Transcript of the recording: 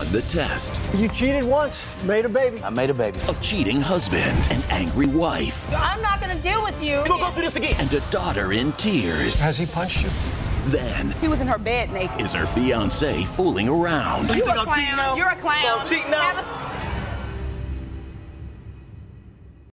on the test. You cheated once, made a baby. I made a baby. A cheating husband, an angry wife, I'm not gonna deal with you. We'll go through this again. and a daughter in tears. Has he punched you? Then He was in her bed naked. is her fiancé fooling around. You think I'm cheating now? You're a clown. So I'm cheating now? Have a